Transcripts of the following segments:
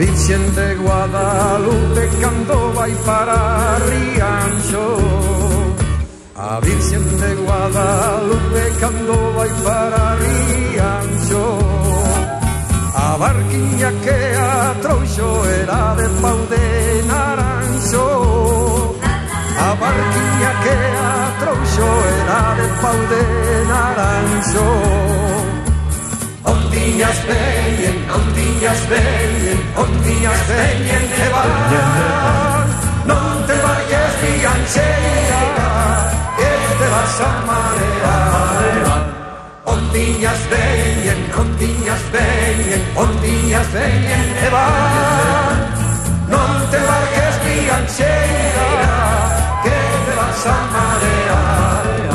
Virxen de Guadalupe cando vai para Rianxo. A Virxen de Guadalupe cando vai para Rianxo. A barquiña que a trouxo era de pau de naranxo. A barquiña que a trouxo era de pau de naranxo. Ondiñas veñen, ondiñas veñen, ondiñas veñen que van. Non te vayas rianxeira, que te vas a marear. Ondiñas veñen, ondiñas veñen, ondiñas veñen que van. Non te vayas rianxeira, que te vas a marear.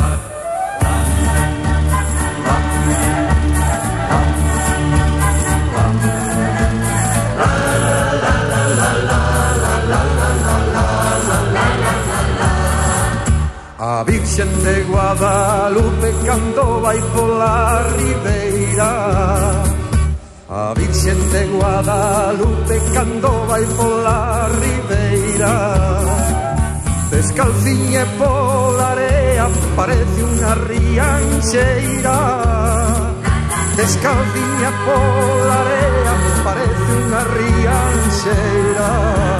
A Virxen de Guadalupe cando vai pola ribeira. A Virxen de Guadalupe cando vai pola ribeira. Descalciñe pola area parece unha rianxeira. Descalciñe pola area parece unha rianxeira.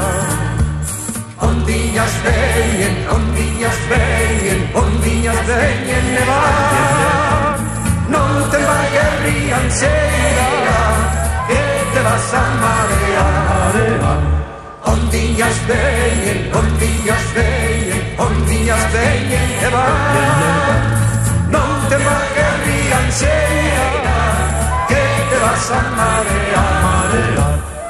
Ondiñas veñen, ondiñas veñen, ondiñas veñen nevar. Non te vayas rianxeira, que te vas a marear. Ondiñas veñen, ondiñas veñen, ondiñas veñen nevar. Non te vayas rianxeira, que te vas a marear.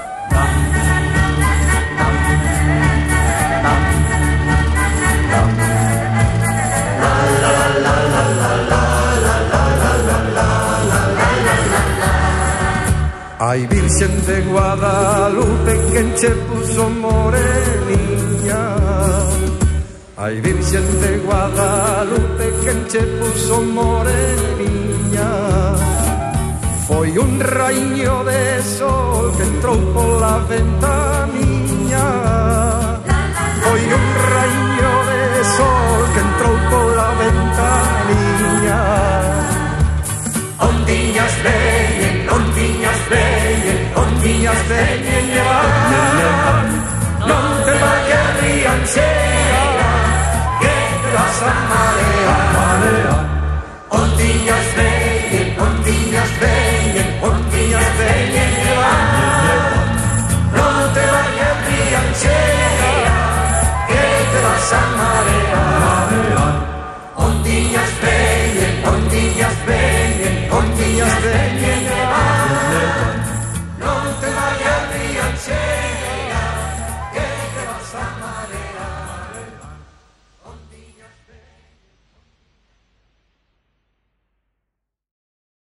Ai, Virxen de Guadalupe, quen che puso moreniña. Ai, Virxen de Guadalupe, quen che puso moreniña. Foi un raíño de sol que entrou pola ventanilla.